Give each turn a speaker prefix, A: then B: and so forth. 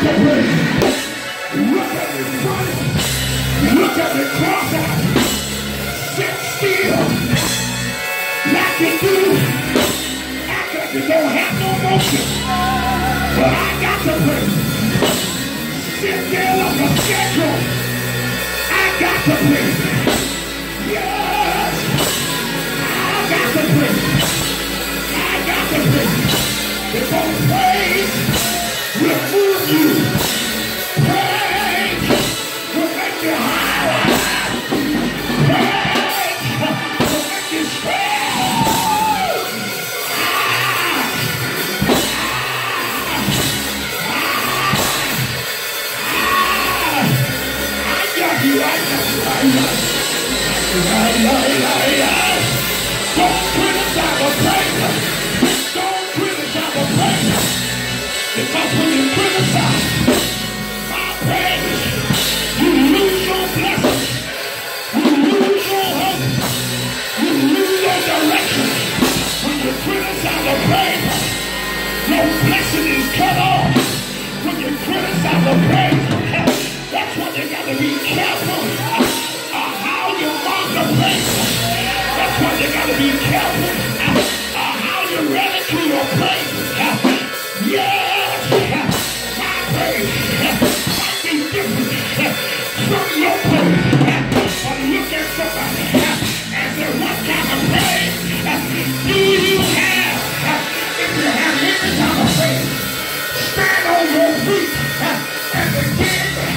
A: to praise. Look at me front. Look at me cross out. Sit still. Like you do. Act like you don't have no motion. But I got to praise. Sit there like a scarecrow. I got to praise. Yes. I got to praise. I got to praise. Because praise will move you. Praise will make you higher. Praise will make you strong. I got you. Don't criticize the praise. Don't criticize the praise. Because when you criticize my praise, you lose your blessings. You lose your hope. You lose your direction. When you criticize the praise, your blessing is cut off. When you criticize the praise, that's when you got to be careful how you mark the praise. That's when you got to be careful how you run into your praise. Yes, my praise might be different from your praise. But look at somebody and say, what kind of praise do you have? If you have any kind of praise, stand on your feet and begin to